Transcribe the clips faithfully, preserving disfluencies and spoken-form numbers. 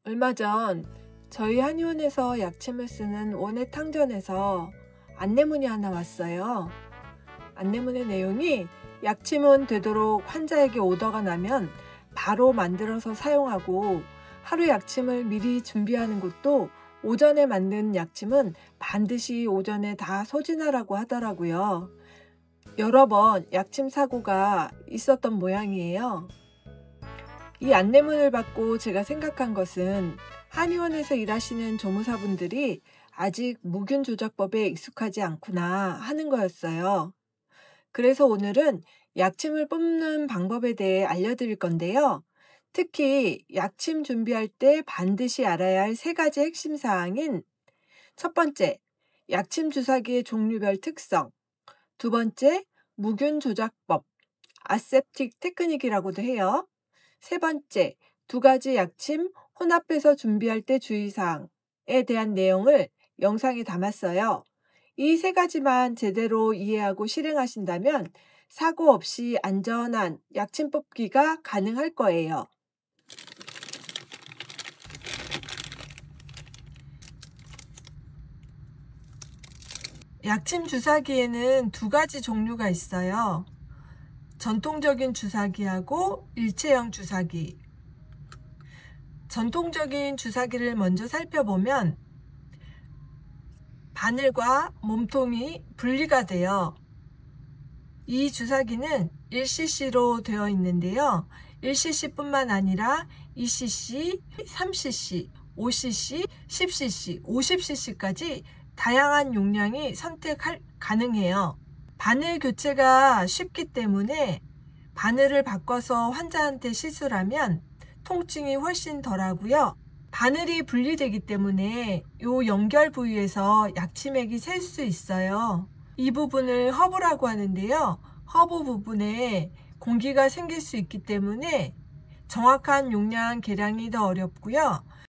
얼마 전 저희 한의원에서 약침을 쓰는 원예 탕전에서 안내문이 하나 왔어요. 안내문의 내용이 약침은 되도록 환자에게 오더가 나면 바로 만들어서 사용하고, 하루 약침을 미리 준비하는 것도 오전에 만든 약침은 반드시 오전에 다 소진하라고 하더라고요. 여러 번 약침 사고가 있었던 모양이에요. 이 안내문을 받고 제가 생각한 것은 한의원에서 일하시는 조무사분들이 아직 무균 조작법에 익숙하지 않구나 하는 거였어요. 그래서 오늘은 약침을 뽑는 방법에 대해 알려드릴 건데요. 특히 약침 준비할 때 반드시 알아야 할 세 가지 핵심 사항인: 첫 번째, 약침 주사기의 종류별 특성. 두 번째, 무균 조작법, 아셉틱 테크닉이라고도 해요. 세 번째, 두 가지 약침 혼합해서 준비할 때 주의사항에 대한 내용을 영상에 담았어요. 이 세 가지만 제대로 이해하고 실행하신다면 사고 없이 안전한 약침 뽑기가 가능할 거예요. 약침 주사기에는 두 가지 종류가 있어요. 전통적인 주사기하고 일체형 주사기. 전통적인 주사기를 먼저 살펴보면 바늘과 몸통이 분리가 돼요. 이 주사기는 일 씨씨로 되어 있는데요. 일 씨씨 뿐만 아니라 이 씨씨, 삼 씨씨, 오 씨씨, 십 씨씨, 오십 씨씨까지 다양한 용량이 선택할 가능해요. 바늘 교체가 쉽기 때문에 바늘을 바꿔서 환자한테 시술하면 통증이 훨씬 덜하고요. 바늘이 분리되기 때문에 이 연결 부위에서 약침액이 셀 수 있어요. 이 부분을 허브라고 하는데요. 허브 부분에 공기가 생길 수 있기 때문에 정확한 용량 계량이 더 어렵고요.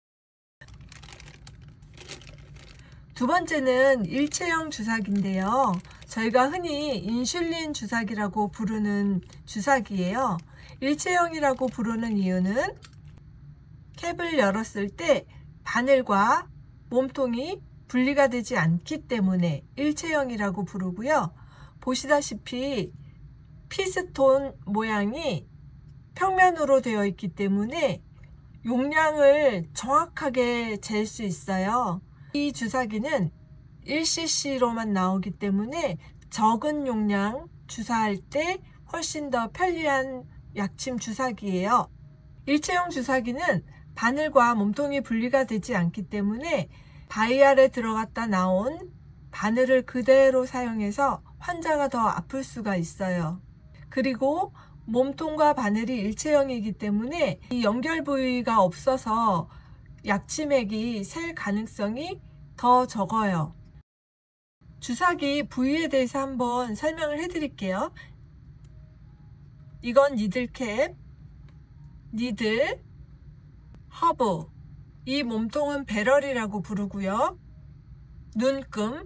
두 번째는 일체형 주사기인데요. 저희가 흔히 인슐린 주사기라고 부르는 주사기예요. 일체형이라고 부르는 이유는 캡을 열었을 때 바늘과 몸통이 분리가 되지 않기 때문에 일체형이라고 부르고요. 보시다시피 피스톤 모양이 평면으로 되어 있기 때문에 용량을 정확하게 잴 수 있어요. 이 주사기는 일 씨씨로만 나오기 때문에 적은 용량 주사할 때 훨씬 더 편리한 약침 주사기예요. 일체형 주사기는 바늘과 몸통이 분리가 되지 않기 때문에 바이알에 들어갔다 나온 바늘을 그대로 사용해서 환자가 더 아플 수가 있어요. 그리고 몸통과 바늘이 일체형이기 때문에 이 연결 부위가 없어서 약침액이 셀 가능성이 더 적어요. 주사기 부위에 대해서 한번 설명을 해 드릴게요. 이건 니들캡, 니들, 허브, 이 몸통은 배럴이라고 부르고요. 눈금,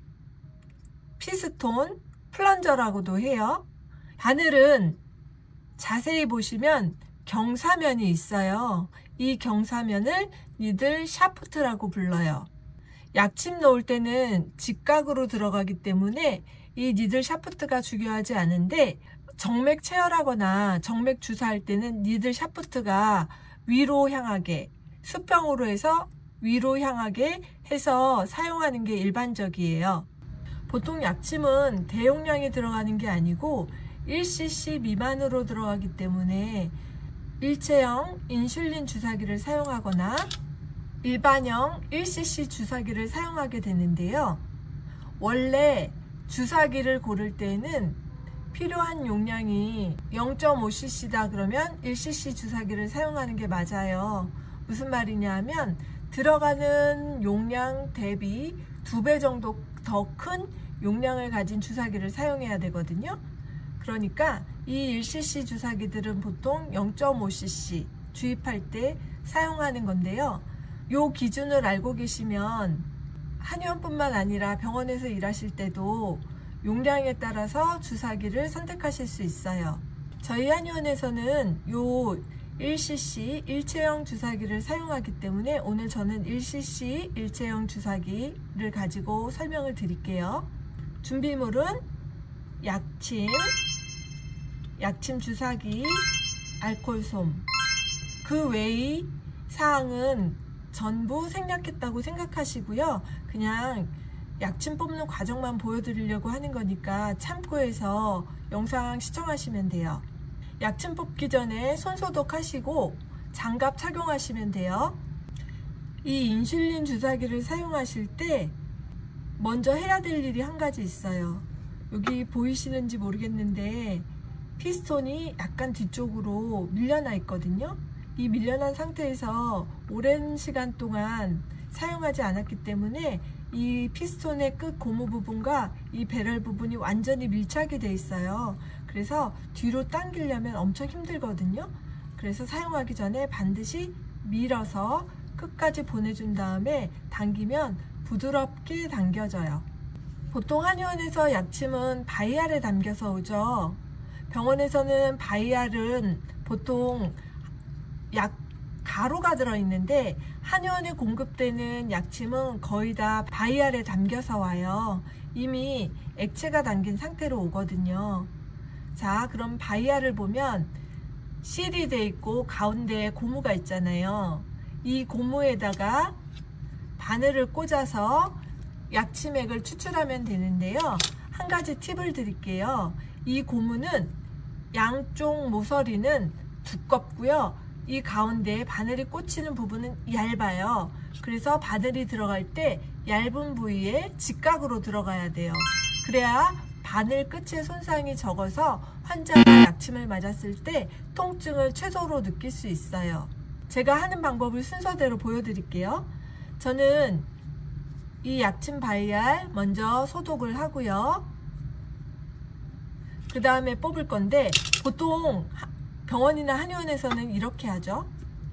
피스톤, 플런저라고도 해요. 바늘은 자세히 보시면 경사면이 있어요. 이 경사면을 니들 샤프트라고 불러요. 약침 넣을 때는 직각으로 들어가기 때문에 이 니들 샤프트가 중요하지 않은데, 정맥 체열하거나 정맥 주사할 때는 니들 샤프트가 위로 향하게, 수평으로 해서 위로 향하게 해서 사용하는 게 일반적이에요. 보통 약침은 대용량이 들어가는 게 아니고 일 씨씨 미만으로 들어가기 때문에 일체형 인슐린 주사기를 사용하거나 일반형 일 씨씨 주사기를 사용하게 되는데요. 원래 주사기를 고를 때는 필요한 용량이 영 점 오 씨씨다 그러면 일 씨씨 주사기를 사용하는 게 맞아요. 무슨 말이냐 하면 들어가는 용량 대비 두 배 정도 더 큰 용량을 가진 주사기를 사용해야 되거든요. 그러니까 이 일 씨씨 주사기들은 보통 영 점 오 씨씨 주입할 때 사용하는 건데요. 요 기준을 알고 계시면 한의원뿐만 아니라 병원에서 일하실 때도 용량에 따라서 주사기를 선택하실 수 있어요. 저희 한의원에서는 요 일 씨씨 일체형 주사기를 사용하기 때문에 오늘 저는 일 씨씨 일체형 주사기를 가지고 설명을 드릴게요. 준비물은 약침, 약침 주사기, 알코올솜. 그 외의 사항은 전부 생략했다고 생각하시고요. 그냥 약침 뽑는 과정만 보여드리려고 하는 거니까 참고해서 영상 시청하시면 돼요. 약침 뽑기 전에 손 소독하시고 장갑 착용하시면 돼요. 이 인슐린 주사기를 사용하실 때 먼저 해야 될 일이 한 가지 있어요. 여기 보이시는지 모르겠는데 피스톤이 약간 뒤쪽으로 밀려나 있거든요. 이 밀려난 상태에서 오랜 시간 동안 사용하지 않았기 때문에 이 피스톤의 끝 고무 부분과 이 배럴 부분이 완전히 밀착이 되어 있어요. 그래서 뒤로 당기려면 엄청 힘들거든요. 그래서 사용하기 전에 반드시 밀어서 끝까지 보내준 다음에 당기면 부드럽게 당겨져요. 보통 한의원에서 약침은 바이알에 담겨서 오죠. 병원에서는 바이알은 보통 약 가루가 들어있는데 한의원에 공급되는 약침은 거의 다 바이알에 담겨서 와요. 이미 액체가 담긴 상태로 오거든요. 자, 그럼 바이알을 보면 실이 돼 있고 가운데에 고무가 있잖아요. 이 고무에다가 바늘을 꽂아서 약침액을 추출하면 되는데요. 한 가지 팁을 드릴게요. 이 고무는 양쪽 모서리는 두껍고요. 이 가운데 바늘이 꽂히는 부분은 얇아요. 그래서 바늘이 들어갈 때 얇은 부위에 직각으로 들어가야 돼요. 그래야 바늘 끝에 손상이 적어서 환자가 약침을 맞았을 때 통증을 최소로 느낄 수 있어요. 제가 하는 방법을 순서대로 보여드릴게요. 저는 이 약침 바이알 먼저 소독을 하고요. 그 다음에 뽑을 건데 보통 병원이나 한의원에서는 이렇게 하죠.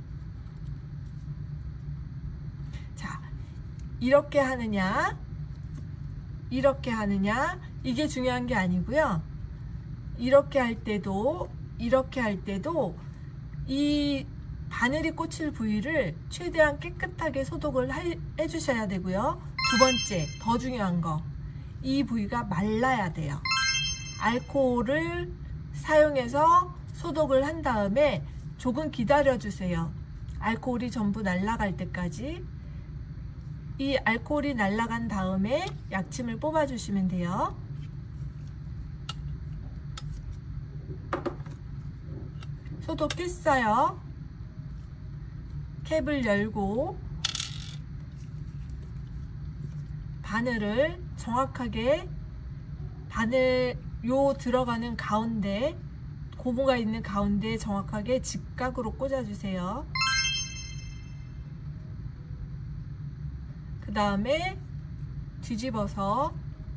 자, 이렇게 하느냐 이렇게 하느냐 이게 중요한 게 아니고요. 이렇게 할 때도 이렇게 할 때도 이 바늘이 꽂힐 부위를 최대한 깨끗하게 소독을 해 주셔야 되고요. 두 번째, 더 중요한 거, 이 부위가 말라야 돼요. 알코올을 사용해서 소독을 한 다음에 조금 기다려 주세요. 알코올이 전부 날아갈 때까지. 이 알코올이 날아간 다음에 약침을 뽑아 주시면 돼요. 소독했어요. 캡을 열고 바늘을 정확하게 바늘 요 들어가는 가운데 고무가 있는 가운데 정확하게 직각으로 꽂아주세요. 그 다음에 뒤집어서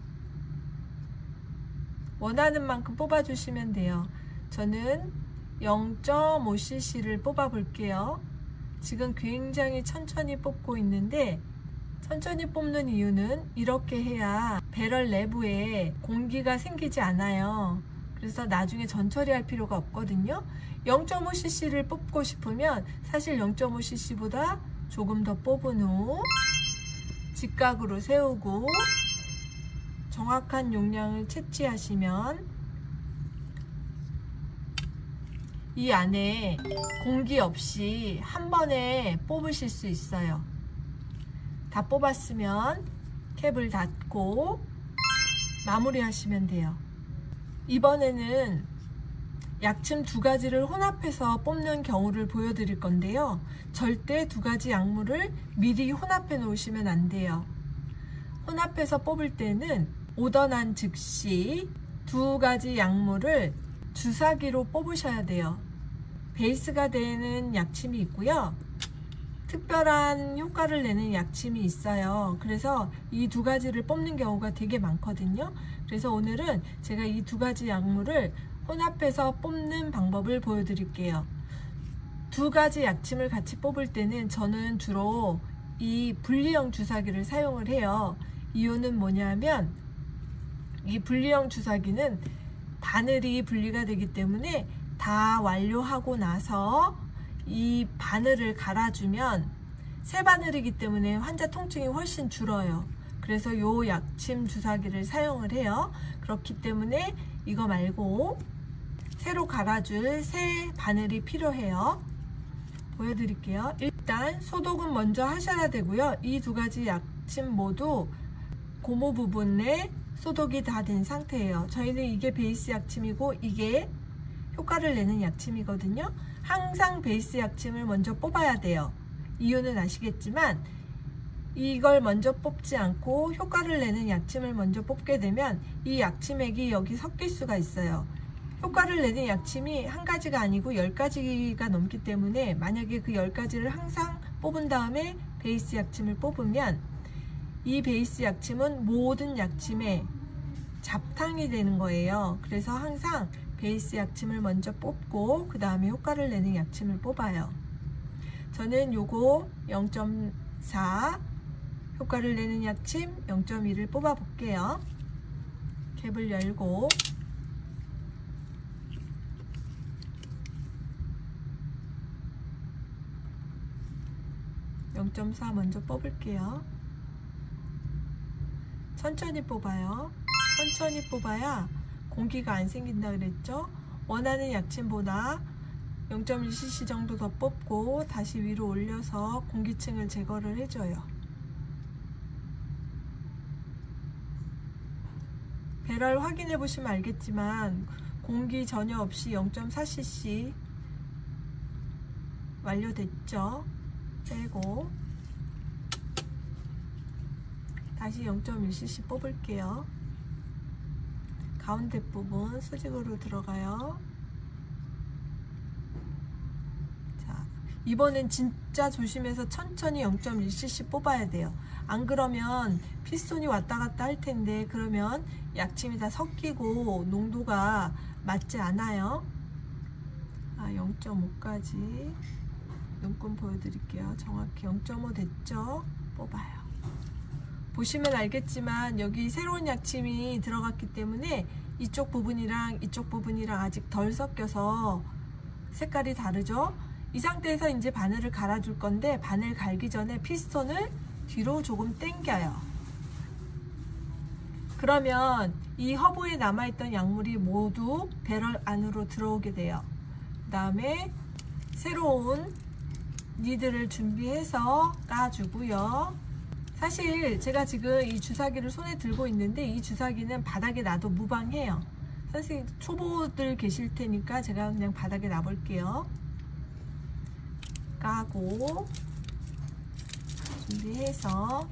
원하는 만큼 뽑아주시면 돼요. 저는 영 점 오 씨씨를 뽑아 볼게요. 지금 굉장히 천천히 뽑고 있는데 천천히 뽑는 이유는 이렇게 해야 배럴 내부에 공기가 생기지 않아요. 그래서 나중에 전처리할 필요가 없거든요. 영 점 오 씨씨를 뽑고 싶으면 사실 영 점 오 씨씨보다 조금 더 뽑은 후 직각으로 세우고 정확한 용량을 채취하시면 이 안에 공기 없이 한 번에 뽑으실 수 있어요. 다 뽑았으면 캡을 닫고 마무리 하시면 돼요. 이번에는 약침 두 가지를 혼합해서 뽑는 경우를 보여드릴 건데요. 절대 두 가지 약물을 미리 혼합해 놓으시면 안 돼요. 혼합해서 뽑을 때는 오던한 즉시 두 가지 약물을 주사기로 뽑으셔야 돼요. 베이스가 되는 약침이 있고요. 특별한 효과를 내는 약침이 있어요. 그래서 이 두 가지를 뽑는 경우가 되게 많거든요. 그래서 오늘은 제가 이 두 가지 약물을 혼합해서 뽑는 방법을 보여드릴게요. 두 가지 약침을 같이 뽑을 때는 저는 주로 이 분리형 주사기를 사용을 해요. 이유는 뭐냐면 이 분리형 주사기는 바늘이 분리가 되기 때문에 다 완료하고 나서 이 바늘을 갈아주면 새 바늘이기 때문에 환자 통증이 훨씬 줄어요. 그래서 요 약침 주사기를 사용을 해요. 그렇기 때문에 이거 말고 새로 갈아줄 새 바늘이 필요해요. 보여드릴게요. 일단 소독은 먼저 하셔야 되고요. 이 두 가지 약침 모두 고무 부분에 소독이 다 된 상태예요. 저희는 이게 베이스 약침이고 이게 효과를 내는 약침이거든요. 항상 베이스 약침을 먼저 뽑아야 돼요. 이유는 아시겠지만 이걸 먼저 뽑지 않고 효과를 내는 약침을 먼저 뽑게 되면 이 약침액이 여기 섞일 수가 있어요. 효과를 내는 약침이 한 가지가 아니고 열 가지가 넘기 때문에 만약에 그 열 가지를 항상 뽑은 다음에 베이스 약침을 뽑으면 이 베이스 약침은 모든 약침의 잡탕이 되는 거예요. 그래서 항상 베이스 약침을 먼저 뽑고 그 다음에 효과를 내는 약침을 뽑아요. 저는 요거 영 점 사 효과를 내는 약침 영 점 일을 뽑아 볼게요. 캡을 열고 영 점 사 먼저 뽑을게요. 천천히 뽑아요. 천천히 뽑아야 공기가 안 생긴다 그랬죠? 원하는 약침보다 영 점 일 씨씨 정도 더 뽑고 다시 위로 올려서 공기층을 제거를 해줘요. 배럴 확인해 보시면 알겠지만 공기 전혀 없이 영 점 사 씨씨 완료됐죠? 빼고 다시 영 점 일 씨씨 뽑을게요. 가운데 부분 수직으로 들어가요. 자, 이번엔 진짜 조심해서 천천히 영 점 일 씨씨 뽑아야 돼요. 안 그러면 피스톤이 왔다 갔다 할 텐데 그러면 약침이 다 섞이고 농도가 맞지 않아요. 아, 영 점 오까지 눈금 보여드릴게요. 정확히 영 점 오 됐죠? 뽑아요. 보시면 알겠지만 여기 새로운 약침이 들어갔기 때문에 이쪽 부분이랑 이쪽 부분이랑 아직 덜 섞여서 색깔이 다르죠? 이 상태에서 이제 바늘을 갈아줄 건데 바늘 갈기 전에 피스톤을 뒤로 조금 당겨요. 그러면 이 허브에 남아있던 약물이 모두 배럴 안으로 들어오게 돼요. 그 다음에 새로운 니들을 준비해서 까주고요. 사실 제가 지금 이 주사기를 손에 들고 있는데 이 주사기는 바닥에 놔도 무방해요. 선생님 초보들 계실 테니까 제가 그냥 바닥에 놔볼게요. 까고 준비해서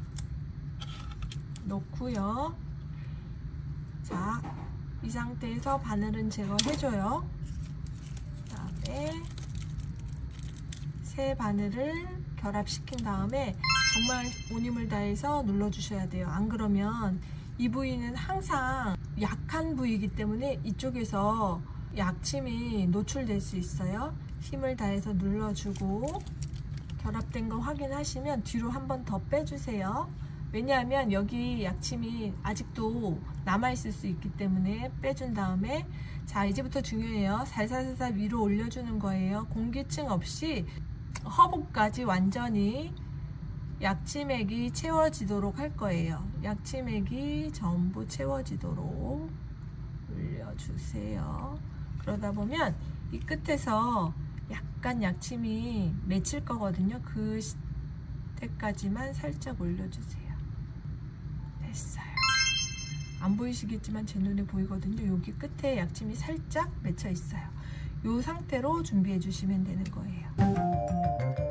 놓고요. 자, 이 상태에서 바늘은 제거해줘요. 그 다음에 새 바늘을 결합시킨 다음에 정말 온 힘을 다해서 눌러주셔야 돼요. 안 그러면 이 부위는 항상 약한 부위이기 때문에 이쪽에서 약침이 노출될 수 있어요. 힘을 다해서 눌러주고 결합된 거 확인하시면 뒤로 한 번 더 빼주세요. 왜냐하면 여기 약침이 아직도 남아있을 수 있기 때문에 빼준 다음에 자, 이제부터 중요해요. 살살살살 위로 올려주는 거예요. 공기층 없이 허브까지 완전히 약침액이 채워지도록 할 거예요. 약침액이 전부 채워지도록 올려주세요. 그러다 보면 이 끝에서 약간 약침이 맺힐 거거든요. 그 때까지만 살짝 올려주세요. 됐어요. 안 보이시겠지만 제 눈에 보이거든요. 여기 끝에 약침이 살짝 맺혀 있어요. 이 상태로 준비해 주시면 되는 거예요.